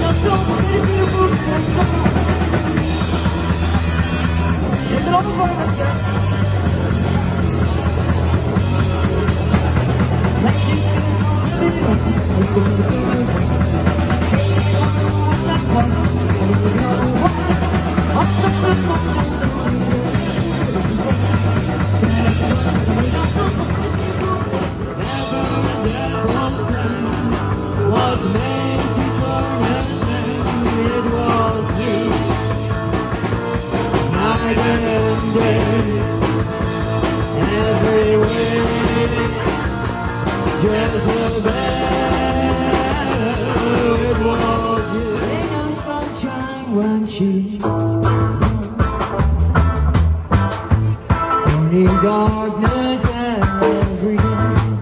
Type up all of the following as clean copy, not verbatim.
Was made to torment them, it was me, night and day, every way, Jezebel, it was you. Ain't no sunshine when she only darkness every day.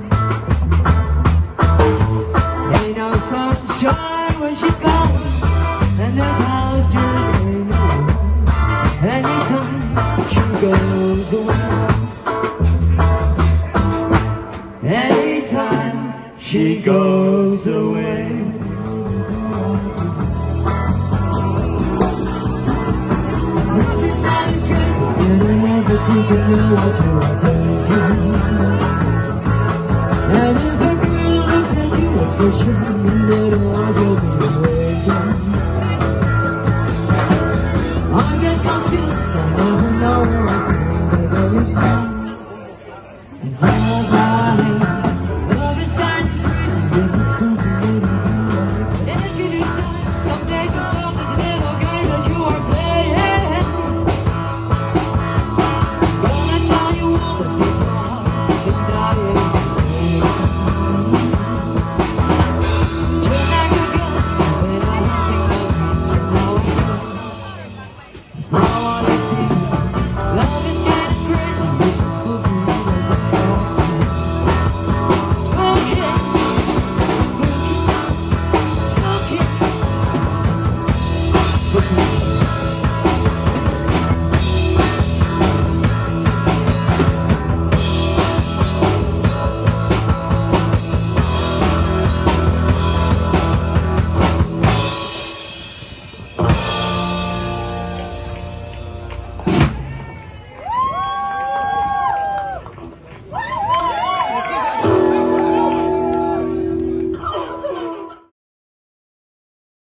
Sunshine when she's gone, and this house just ain't no home. Anytime she goes away, anytime she goes away. And I never seem to know what you are doing.